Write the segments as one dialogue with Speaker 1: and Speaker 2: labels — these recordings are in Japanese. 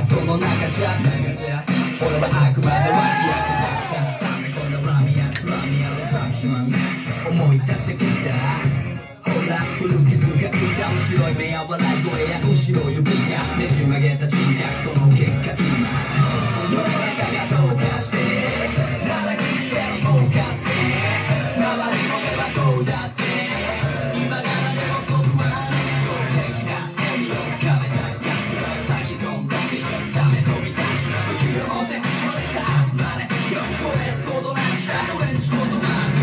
Speaker 1: ストの中じゃ俺はあくまで脇役だったんだこのラミアつまみやるサクション思い出してきたほら古傷がいた面白い目や笑い声や後ろ指がねじ曲げた珍百その結果今世の中がどうかして長くつけるもうかせ周りも目はどうだって今ならでもそぶは理想的なエリを食べたいやつが詐欺とコンビダメ飛び出し武器を持ってさあ集まれ4個エスコードなしだトレンチコードなく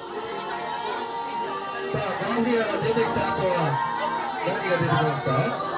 Speaker 2: さあ、マフィアが出てきた後は何が出てきますか？